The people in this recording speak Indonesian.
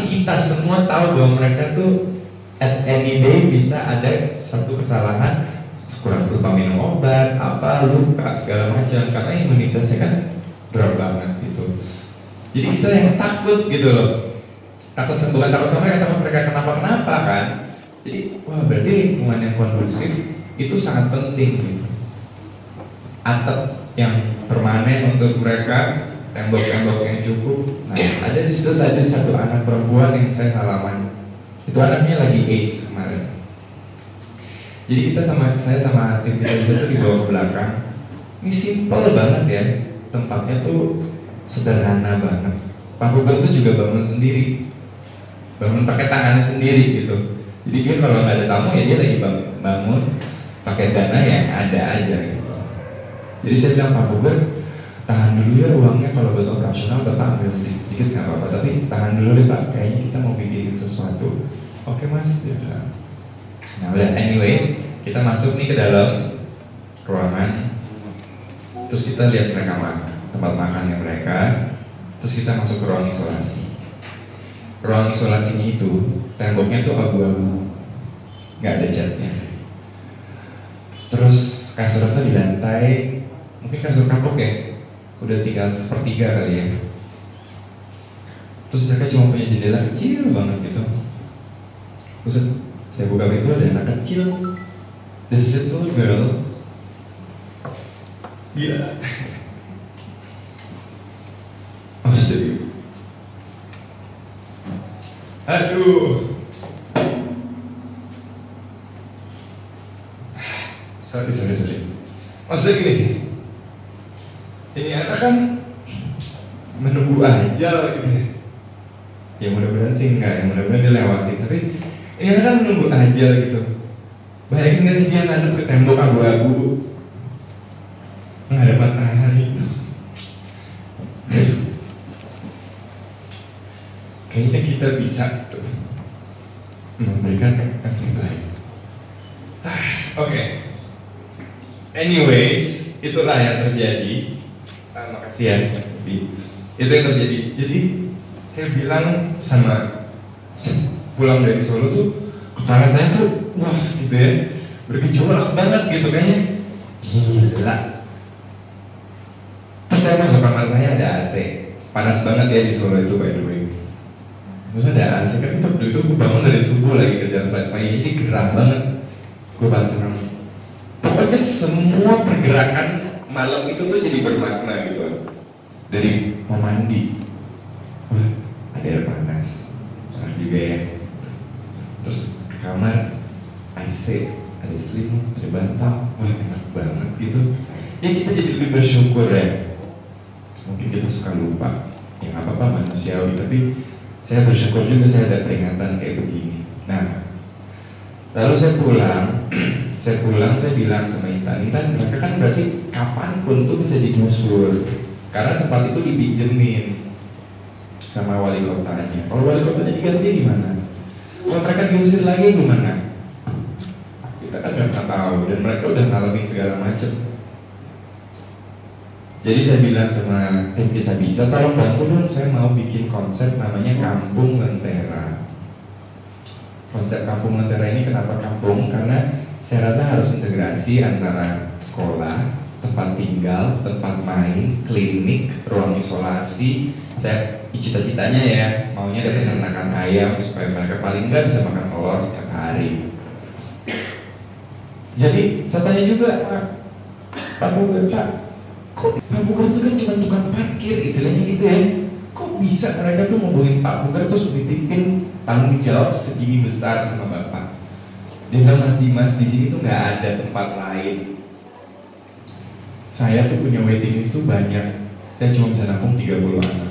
kita semua tahu bahwa mereka tuh at any day bisa ada satu kesalahan, kurang lupa minum obat, apa lupa segala macam, karena imunitasnya kan drop banget gitu. Jadi kita yang takut gitu loh, takut bukan takut sama mereka, takut mereka kenapa-kenapa kan. Jadi wah, berarti lingkungan yang kondusif itu sangat penting gitu. Atap yang permanen untuk mereka, tembok-tembok yang cukup. Nah, ada di situ tadi satu anak perempuan yang saya salaman. Itu anaknya lagi AIDS kemarin. Jadi saya sama tim kita tuh dibawa ke belakang. Ini simple banget ya, tempatnya tuh sederhana banget. Pak Hugo tuh juga bangun sendiri, bangun pakai tangan sendiri gitu. Jadi dia kalau nggak ada tamu ya dia lagi bangun pakai dana yang ada aja gitu. Jadi saya bilang, Pak Hugo, tahan dulu ya uangnya, kalau buat operasional Bapak ambil sedikit-sedikit nggak apa-apa, tapi tahan dulu deh Pak, kayaknya kita mau bikin sesuatu. Oke Mas, dia bilang. Nah udah, anyways, kita masuk nih ke dalam ruangan. Terus kita lihat mereka makan, tempat makannya mereka. Terus kita masuk ke ruang isolasi. Ruang isolasinya itu, temboknya tuh abu-abu, nggak ada catnya. Terus kasur tuh di lantai, mungkin kasur kapuk ya, udah tinggal sepertiga kali ya. Terus mereka cuma punya jendela kecil banget gitu. Terus saya buka pintu, ada anak kecil, this little girl. Iya. Oh serius. Aduh. Sorry. Maksudnya gini sih, ini anak kan menunggu ajal gitu. Ya mudah-mudahan sih enggak, ya mudah-mudahan dia lewatin. Tapi ini anak kan menunggu ajal gitu. Bayangin gak sih dia ngadep ke tembok abu-abu, menghadap matahari itu. Kayaknya kita bisa tuh memberikan yang terbaik. Oke. Anyways, itulah yang terjadi. Makasih ya. Itu yang terjadi. Jadi saya bilang sama pulang dari Solo tuh, kepala saya tuh wah gitu ya, bergejolak banget gitu kayaknya. Gila. Terus saya masuk kamar saya, ada AC. Panas banget ya di Solo itu by the way. Terus ada AC, kan itu gue bangun dari subuh lagi kerjaan pagi, jadi gerah banget. Gue pasang. Pokoknya semua pergerakan malam itu tuh jadi bermakna gitu. Dari mau mandi, wah ada air panas, panas juga ya. Terus ke kamar, AC, ada selimut, ada bantal, wah enak banget gitu. Ya kita jadi lebih bersyukur ya. Mungkin kita suka lupa, ya nggak apa-apa manusiawi, tapi saya bersyukur juga saya ada peringatan kayak begini. Nah, lalu saya pulang, saya bilang sama Intan, mereka kan berarti kapanpun tuh bisa digusur, karena tempat itu dipinjemin sama wali kotanya. Kalau wali kotanya diganti gimana? Kalau mereka diusir lagi gimana? Kita kan nggak pernah tahu, dan mereka udah ngalamin segala macam. Jadi saya bilang sama tim kita, bisa tolong bantu dong, saya mau bikin konsep namanya Kampung Lentera. Konsep Kampung Lentera ini kenapa kampung? Karena saya rasa harus integrasi antara sekolah, tempat tinggal, tempat main, klinik, ruang isolasi. Saya cita-citanya ya, maunya ada peternakan ayam supaya mereka paling nggak bisa makan telur setiap hari. Jadi saya tanya juga, Pak Bugar, kok Pak Bugar itu kan cuma tukang parkir, istilahnya gitu ya. Kok bisa mereka tuh ngomongin Pak Bugar terus dititipin tanggung jawab segini besar sama Bapak? Dia bilang, Mas Dimas, di sini tuh nggak ada tempat lain. Saya tuh punya waiting list tuh banyak. Saya cuma bisa nampung 30 anak.